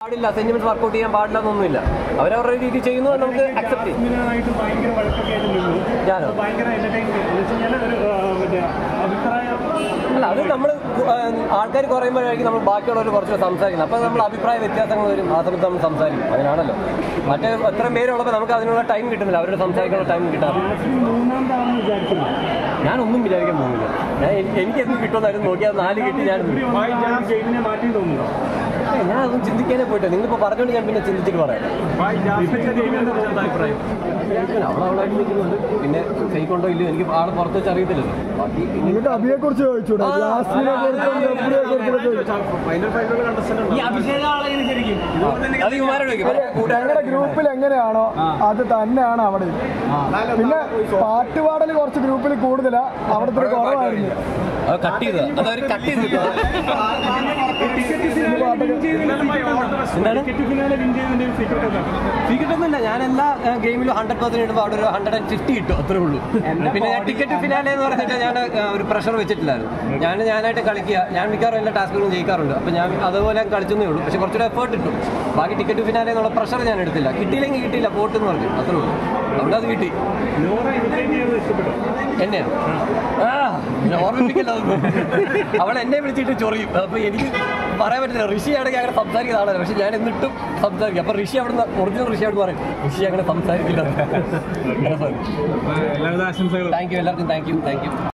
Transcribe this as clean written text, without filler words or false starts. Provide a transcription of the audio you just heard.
പാടില്ല, sentiments workout ചെയ്യാൻ പാടില്ല എന്നൊന്നുമില്ല. അവരവരുടെ രീതി ചെയ്യുന്നു, നമുക്ക് അക്സെപ്റ്റ് ചെയ്യും. ഞാനോ അല്ല, അത് നമ്മൾ ആൾക്കാർ കുറയുമ്പോഴായിരിക്കും നമ്മൾ ബാക്കിയുള്ളവർ കുറച്ച് സംസാരിക്കുന്നത്. അപ്പോൾ നമ്മൾ അഭിപ്രായ വ്യത്യാസങ്ങൾ വരും, ആ സമയത്ത് നമ്മൾ സംസാരിക്കും. അങ്ങനെയാണല്ലോ. മറ്റേ എത്രയും പേരുള്ളപ്പോൾ നമുക്ക് അതിനുള്ള ടൈം കിട്ടുന്നില്ല, അവരുടെ സംസാരിക്കാനുള്ള ടൈം കിട്ടാറില്ല. ഞാനൊന്നും വിചാരിക്കാൻ പോകുന്നില്ല. എനിക്കെന്ത് കിട്ടുമെന്നായിരുന്നു നോക്കി, അത് 4 കിട്ടി. ഞാനതൊന്നും ചിന്തിക്കാനേ പോയിട്ട് നിങ്ങളിപ്പോൾ പറഞ്ഞുകൊണ്ട് ഞാൻ പിന്നെ ചിന്തിച്ചിട്ട് പറയാം. അവളായിട്ട് നിൽക്കുന്നുണ്ട്, പിന്നെ കൈക്കൊണ്ടോ ഇല്ലയോ എനിക്ക് ആളെ പുറത്ത് വെച്ച് അറിയത്തില്ലല്ലോ. ബാക്കി അഭിയെക്കുറിച്ച് ഞങ്ങളുടെ ഗ്രൂപ്പിൽ എങ്ങനെയാണോ അത് തന്നെയാണ് അവിടെ. പിന്നെ പാട്ടുപാടൽ കുറച്ച് ഗ്രൂപ്പിൽ കൂടുതലാ, അവിടുത്തെ കുറവായിരുന്നു. അത് കട്ട് ചെയ്ത് അതവർ കട്ട് ചെയ്ത് സീക്രട്ട് ഒന്നുമില്ല. ഞാൻ എല്ലാ ഗെയിമിലും 100% ഇടുമ്പോൾ അവിടെ ഒരു 150 കിട്ടും, അത്രേ ഉള്ളൂ. പിന്നെ ഞാൻ ടിക്കറ്റ് ഫിനാലെ എന്ന് പറഞ്ഞിട്ട് ഞാൻ ഒരു പ്രഷർ വെച്ചിട്ടില്ലായിരുന്നു. ഞാനായിട്ട് കളിക്കുക, ഞാൻ മിക്കവാറും എല്ലാ ടാസ്കുകളും ജയിക്കാറുണ്ട്. അപ്പോൾ ഞാൻ അതുപോലെ കളിച്ചെന്നേ ഉള്ളൂ. പക്ഷേ കുറച്ചുകൂടെ എഫേർട്ട് ഇട്ടു. ബാക്കി ടിക്കറ്റ് ഫിനാലെ എന്നുള്ള പ്രഷർ ഞാൻ എടുത്തില്ല. കിട്ടിയില്ലെങ്കിൽ കിട്ടിയില്ല, പോട്ടെന്ന് പറഞ്ഞു, അത്രേ ഉള്ളൂ. അതുകൊണ്ട് അത് കിട്ടി. എന്നെയാണ് ഓർമ്മിപ്പിക്കല്ലോ. അവൾ എന്നെ വിളിച്ചിട്ട് ചൊറിയും. അപ്പോൾ എനിക്ക് പറയാൻ പറ്റില്ല. ഋഷിയാണെങ്കിൽ അങ്ങനെ സംസാരിക്കുന്ന ആളല്ല, പക്ഷെ ഞാൻ എന്നിട്ടും സംസാരിക്കും. അപ്പോൾ ഋഷി അവിടുന്ന് ഒറിജിനൽ ഋഷി അവിടെ പറയും, ഋഷി അങ്ങനെ സംസാരിക്കില്ല. താങ്ക് യു, എല്ലാവർക്കും താങ്ക് യു.